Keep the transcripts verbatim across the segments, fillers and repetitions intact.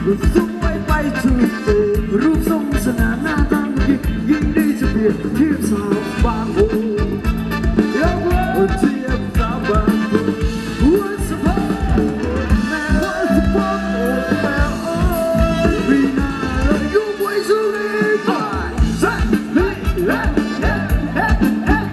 สวยไปทุกตัวรูปทรงสง่าหน้าตั้งยิ่งยิ่งได้จะเปรียบเทียบสาวบางโพเทียบสาวบางโพหัวสะพานแม่หัวสะพานโอ้แม่โอ้ปีหน้าเราอยู่ไว้สุริไปใส่เฮ้ยเฮ้ยเฮ้ยเฮ้ยเฮ้ย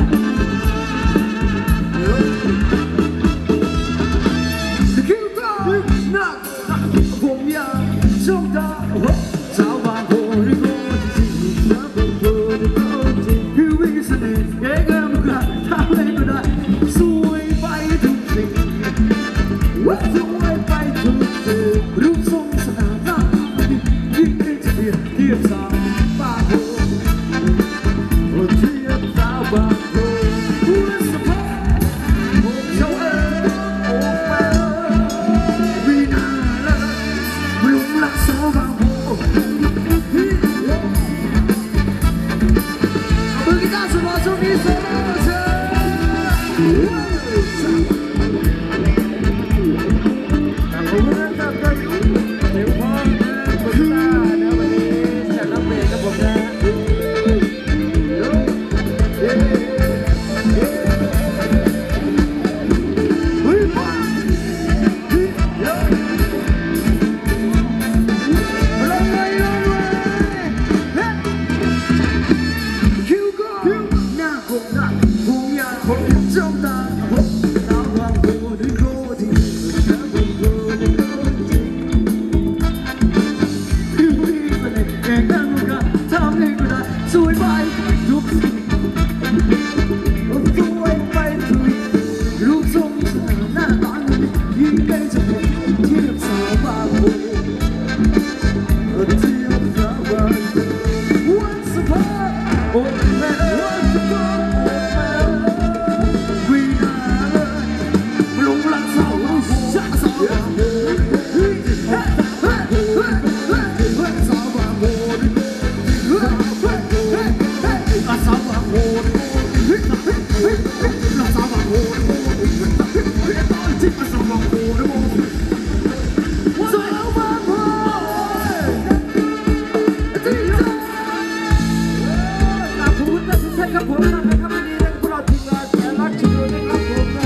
คิวต้าหนักผมอยากจ้องตาสาวบางโพริโกที่ที่สาวบางโพริโกที่คือวิเศษแก่กันมุกละทำอะไรก็ได้สวยไปทุกสิ่งสวยไปทุกสิ่งรูปทรงสง่าหน้ายิ่งได้จะเทียบเทียบสาวบางโพเทียบสาวบางโพหัวสะพานผมเจ้าเอ๋ยโอ้แม่วีนาละลุงรักสาวบางโพมือกีตาร์สโลว์ช่วงนี้โซโล่เชิญขอบคุณนะครับก็อยู่เดี๋ยวพ่อมือกีตาร์นะวันนี้จะรับเบรกกับผมนะเฮ้ยพ่อลงเลยลงเลยคิวก็หน้าคงหน้าผมอยากผมจ้องตาผมสาวบางโพดึงโกที่สาวบางโพดึงโกที่คือวิ่งไปเลยแข่งกันมันก็ทำให้ก็ได้สวยไปทุกสิ่งสวยไปทุกรูปทรงสง่าหน้าตายิ่งใกล้จะเป็นเทียบสาวบางโพเทียบสาวบางโพOnce uponโอ้แม่ Once upon โอ้แม่วีนาเลยหลงรักสาวบางโพสาวบางโพเฮ้ยเฮ้ยเฮ้ยเฮ้ยเฮ้ยเฮ้ยสาวบางโพเฮ้ยเฮ้ยเฮ้ยเฮ้ยสาวบางโพเฮ้ยเฮ้ยเฮ้ยเฮ้ยสาวบางโพเฮ้ยเฮ้ยตอนที่มาสาวบางโพนะโมสาวบางโพที่เจ้าขอบคุณทุกท่านครับผมนะครับวันนี้พวกเราทีมงานแสนรักชิโร่นะครับผมนะ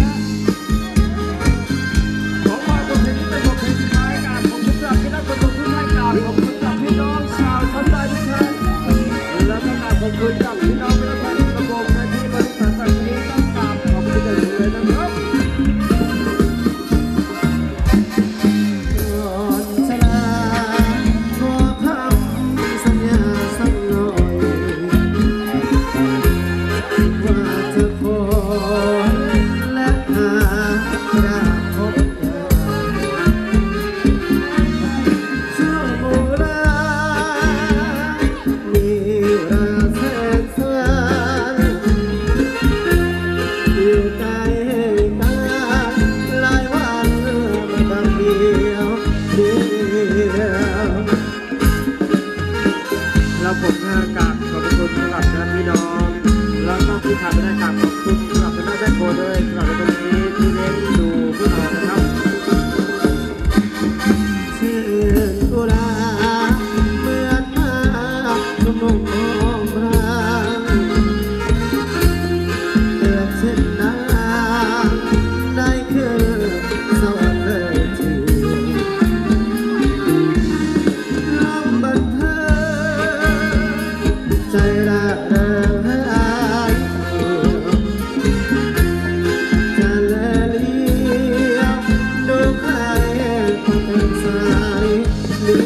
ขอฝากบทเพลงนี้เป็นบทเพลงสุดท้ายกันขอบคุณจากพี่นักดนตรีทุกท่านครับขอบคุณจากพี่น้องชาวทัพไทยทุกท่านและก็ขอบคุณจากพี่น้องประชาชนระบบในที่บริษัทแบบนี้ต้องกราบขอบคุณจากทุกท่านนะครับก่อนชะลาขอคำสัญญาสักหน่อยว่าจะขอและหาได้พบกันช่วงโบราณมีราแสนสานอยู่ใกล้กันหลายวันมาตั้งเดียวเดียวแล้วผมนะกราบขอบคุณสำหรับท่านพี่น้องแล้วก็ที่ขาดไม่ได้กราบขอบคุณสำหรับท่านแม่โคด้วยสำหรับวันนี้ที่เลี้ยงดูพวกเรานะครับชื่นกุหลาบเหมือนมานุ่มๆหอมรังเดือดเช่นน้ำได้คือสวรรค์เลยทีลมบันเทิงใจละเริงจะแลเลี้ยวดูใครก็เป็นสายนี้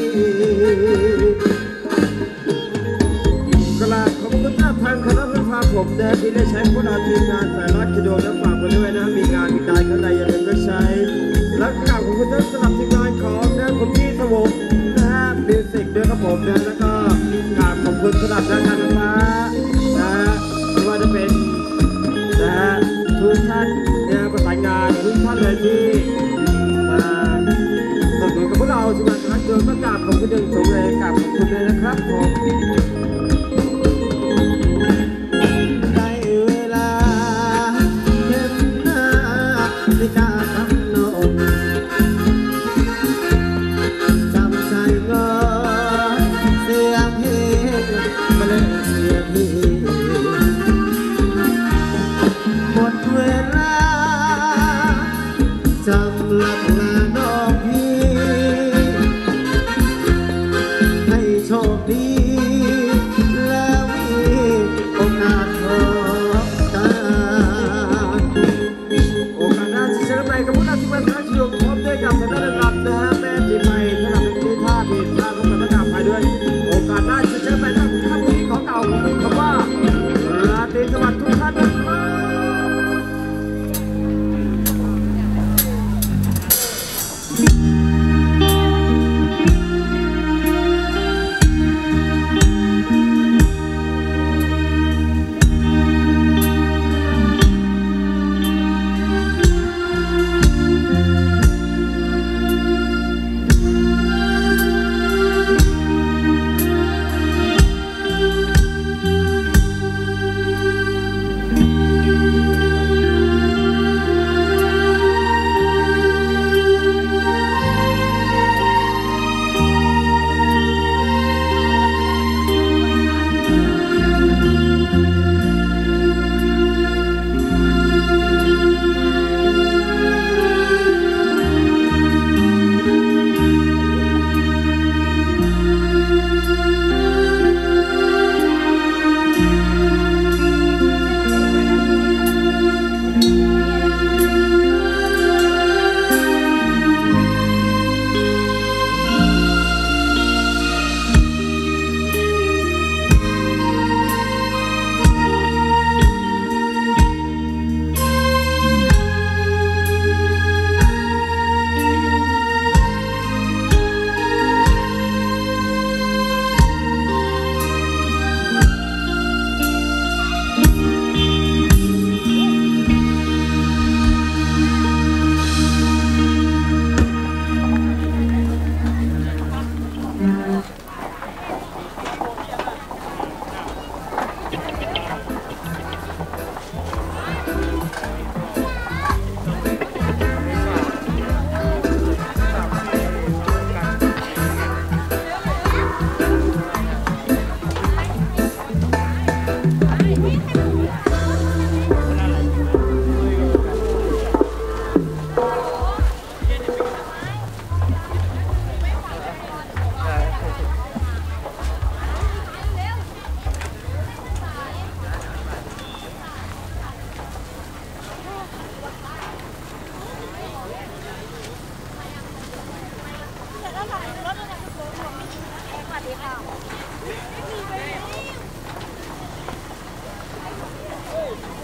กราบขอบคุณท่านทางคณะรัฐมนตรีผมแดนที่ได้ใช้พวกเราทีมงานสายรักกิโดและฝากไปด้วยนะมีงานมีการข้างในอย่าลืมก็ใช้และกราบขอบคุณท่านสำหรับทีมงานของนะคุณพี่สวงนะฮะมิวสิกด้วยครับผมนะแล้วก็กราบขอบคุณสำหรับด้านการไฟฟ้านะไม่ว่าจะเป็นนะฮะทุกท่านเนี่ยประสานงานทุกท่านเลยที่มาสนับสนุนกับพวกเราทีมงานสายรักกิโดก็กราบขอบคุณอย่างสูงเลยกราบขอบคุณเลยนะครับผมได้เวลาเห็นหน้าในการทำนมจำใจแล้วค่ะรถอะไรก็โดนแอกสวัสดีค่ะไม่มีไป